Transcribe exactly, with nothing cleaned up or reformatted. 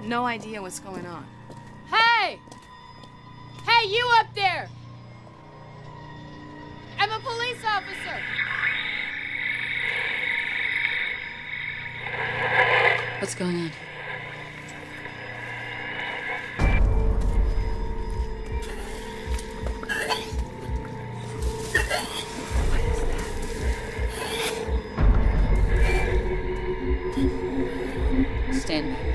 got no idea what's going on. Hey! Hey, you up there! I'm a police officer! What's going on? Stand back.